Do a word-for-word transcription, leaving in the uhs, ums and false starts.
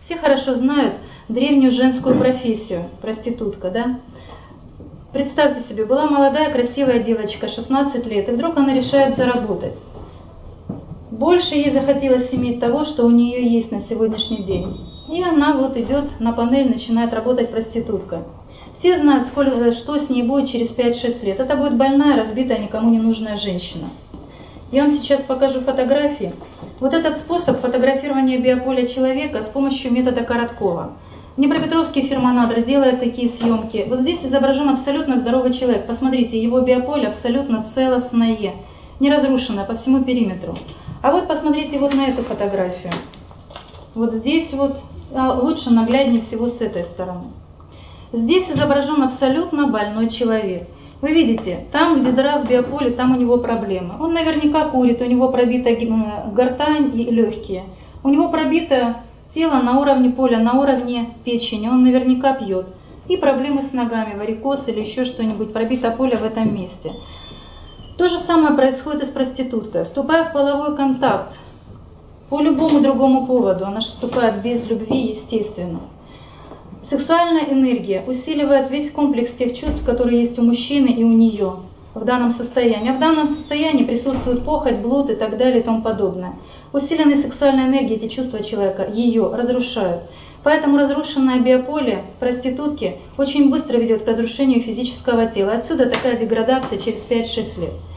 Все хорошо знают древнюю женскую профессию, проститутка, да? Представьте себе, была молодая, красивая девочка, шестнадцать лет, и вдруг она решает заработать. Больше ей захотелось иметь того, что у нее есть на сегодняшний день. И она вот идет на панель, начинает работать проституткой. Все знают, сколько, что с ней будет через пять-шесть лет. Это будет больная, разбитая, никому не нужная женщина. Я вам сейчас покажу фотографии. Вот этот способ фотографирования биополя человека с помощью метода Короткова. Днепропетровский фирманатор делает такие съемки. Вот здесь изображен абсолютно здоровый человек. Посмотрите, его биополе абсолютно целостное, не разрушенное по всему периметру. А вот посмотрите вот на эту фотографию. Вот здесь вот, а лучше нагляднее всего с этой стороны. Здесь изображен абсолютно больной человек. Вы видите, там, где дыра в биополе, там у него проблемы. Он наверняка курит, у него пробита гортань и легкие. У него пробито тело на уровне поля, на уровне печени. Он наверняка пьет. И проблемы с ногами, варикоз или еще что-нибудь, пробито поле в этом месте. То же самое происходит и с проституткой. Вступая в половой контакт по любому другому поводу, она же вступает без любви, естественно. Сексуальная энергия усиливает весь комплекс тех чувств, которые есть у мужчины и у нее в данном состоянии. А в данном состоянии присутствует похоть, блуд и так далее и тому подобное. Усиленная сексуальная энергия, эти чувства человека, ее разрушают. Поэтому разрушенное биополе проститутки очень быстро ведет к разрушению физического тела. Отсюда такая деградация через пять-шесть лет.